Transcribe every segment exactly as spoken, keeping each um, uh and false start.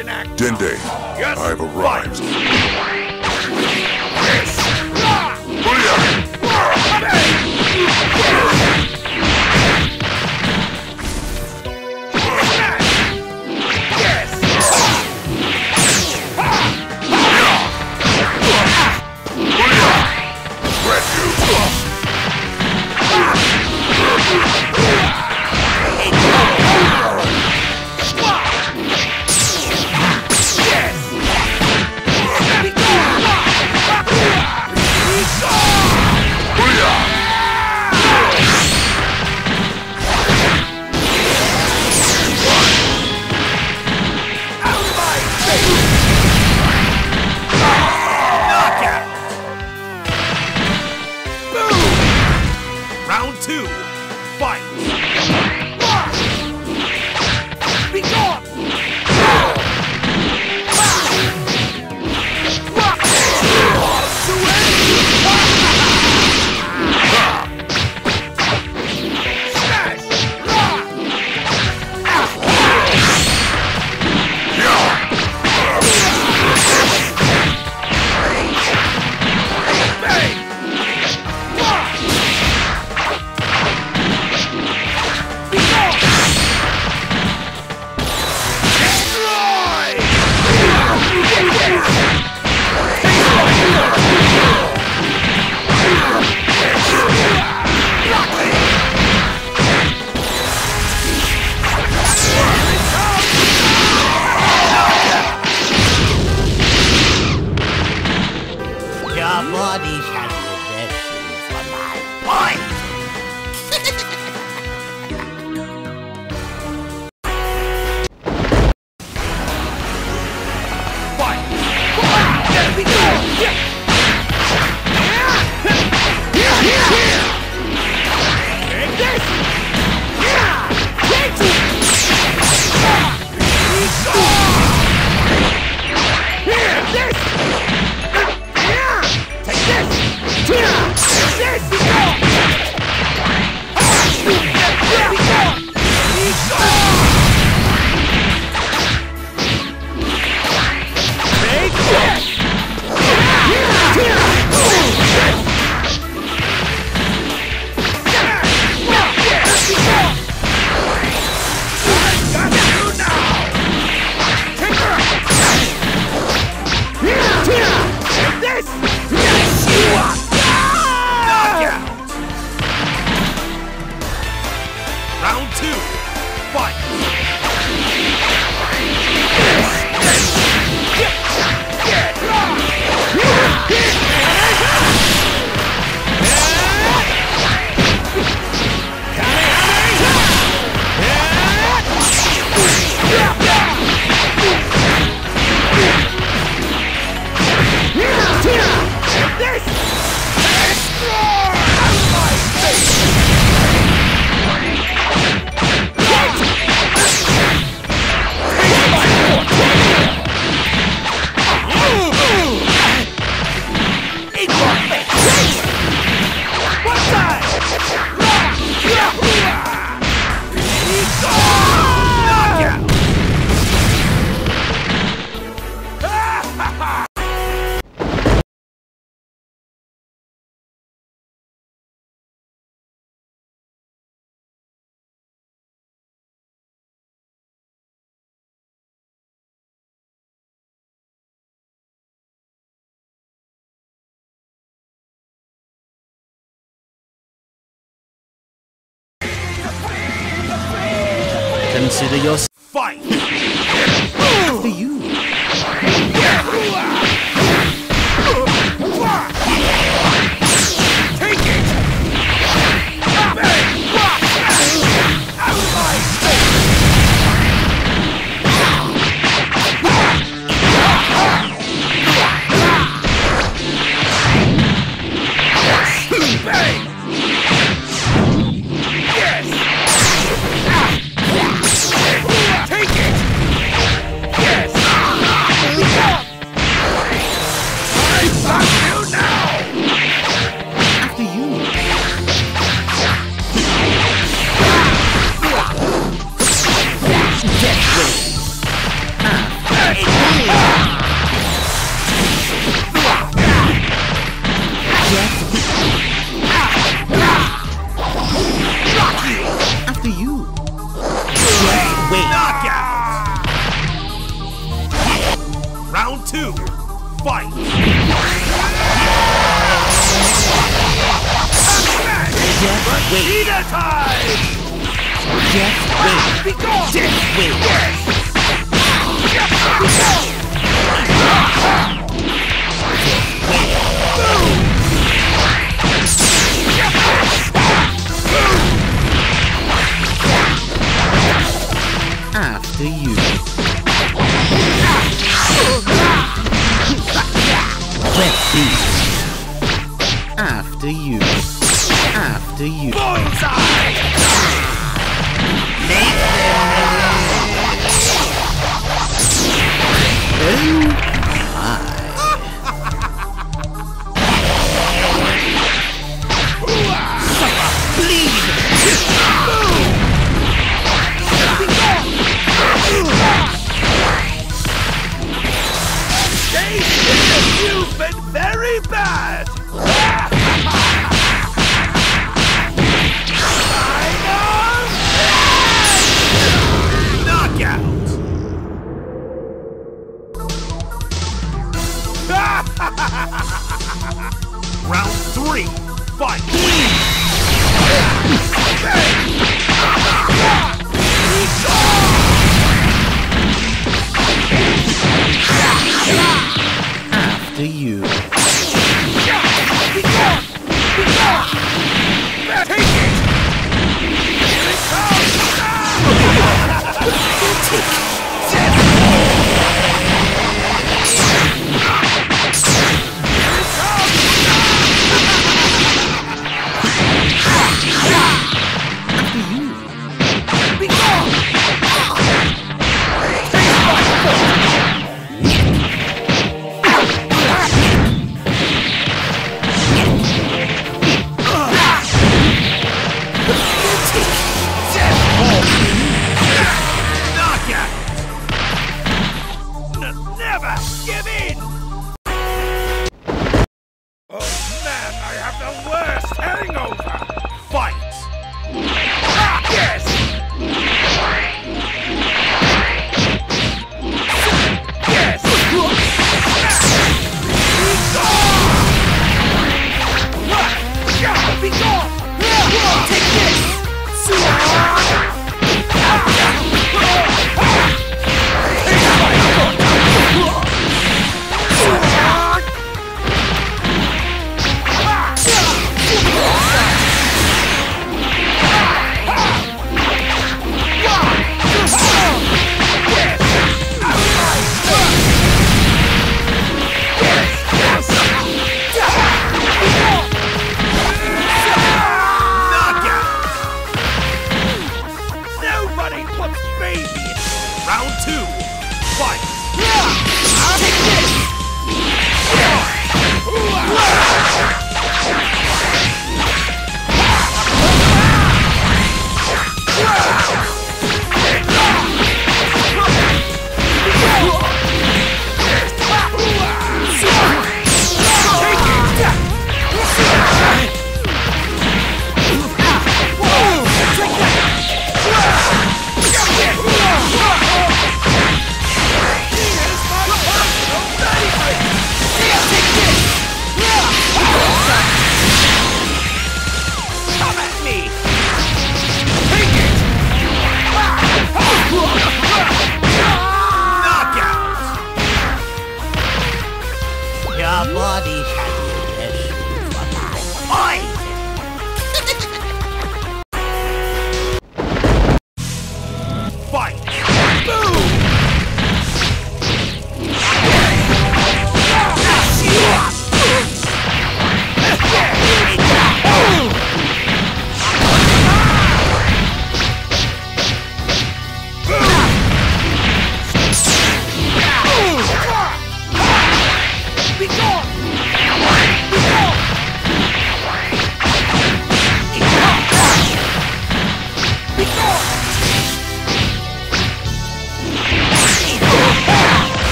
an act. Dende, Yes, I've arrived. Yes. Round two, fight! Be gone! Your body shall possess you for my point! Fight! There we go! Take this! Take it! Here, this! Take this! Here! This! We go! There we go! We go! Take this! Round two, fight! This! Destroy! My face! Consider your Fight! after you. Take it! Out of my face! Bang! Yes! Take it! Yes! After you. Wait. Knockout. Round two. Fight. Just wait. Vegeta time. Just wait. Be gone. Just wait. After you. Let's see. After you. After you. Bullseye. Oh my. Bleed. You've been very bad. Knockout. Round three. Fight. After you. Take it! Here it Never give in! Oh man, I have the worst hangover! Fight! Ah, yes! Yes! Be gone! Be gone! Take this!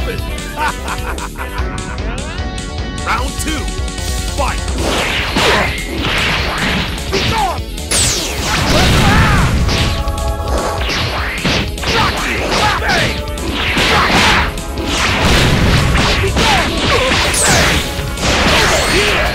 stupid! Round two, fight! Be gone! Rock you! Bang! Be gone! Bang! Over here!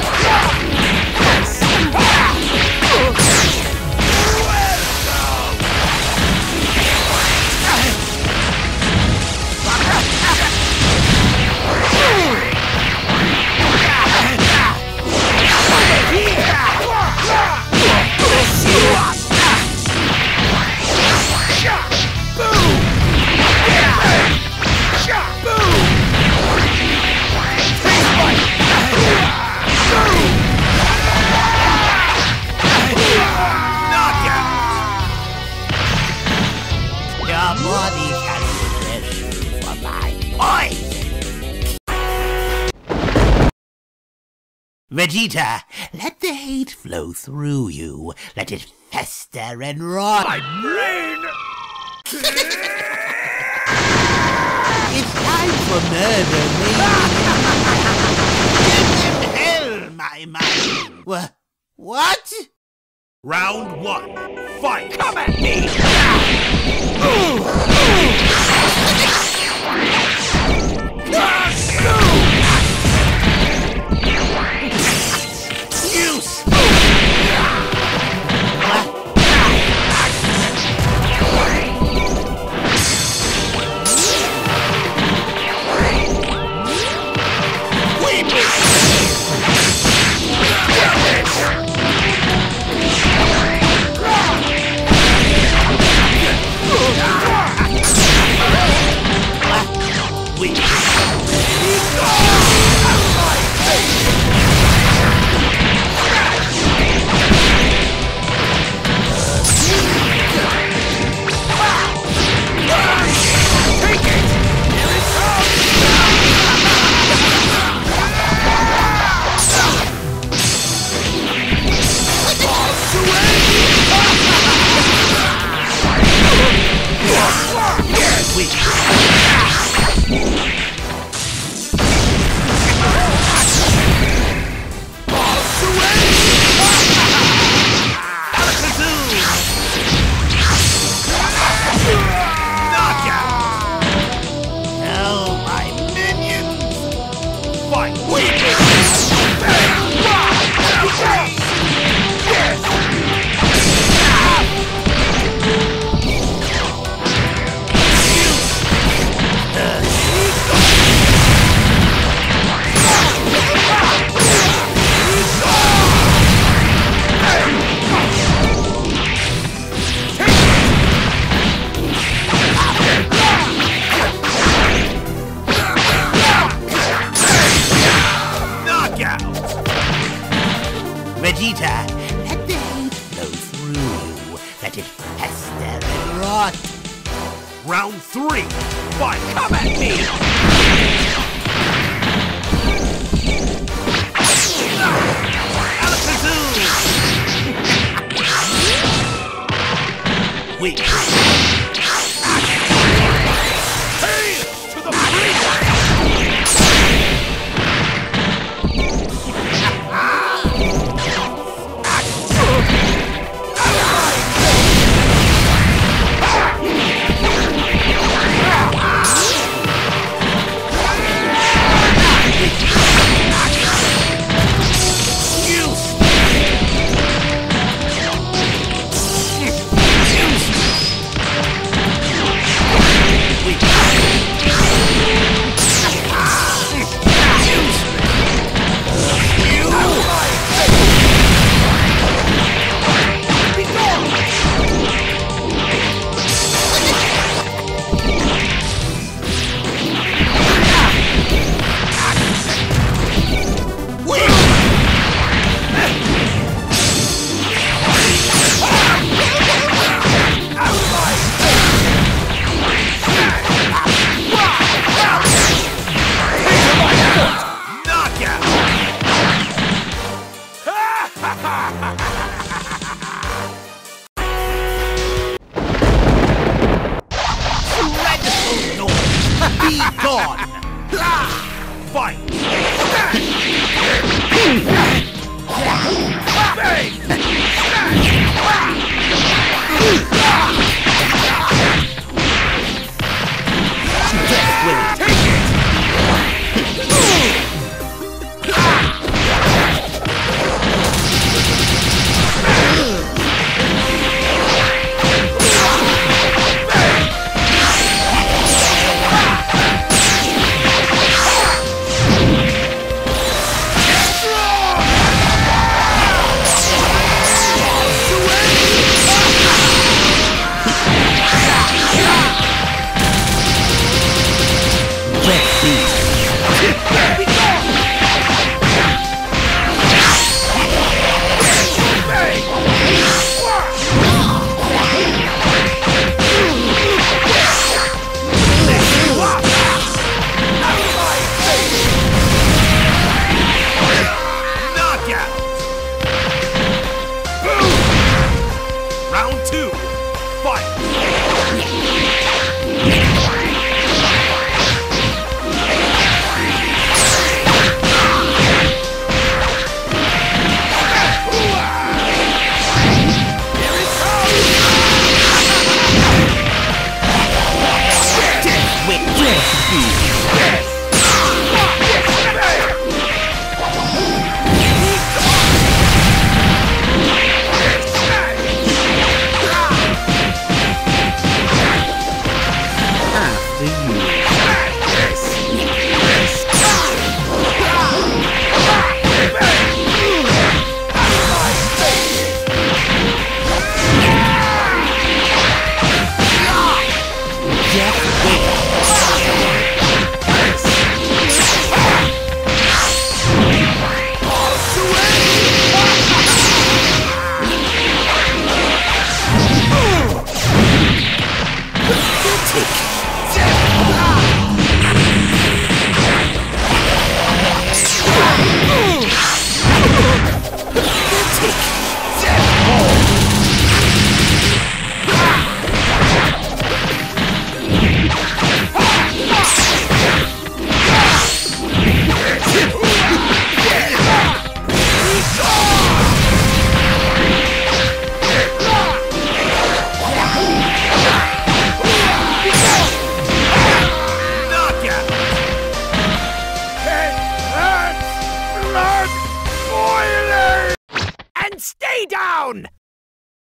Vegeta, let the hate flow through you. Let it fester and rot. My brain! It's time for murder, me. Give them hell, my mind. Wha- what? Round one, fight! Come at me! Vegeta, let the hate flow through you. Let it fester and rot. Round three, fight! Come at me! Alakazoo! Weak. Hey! To the freezer! Fight! Round two, fight! Stay down!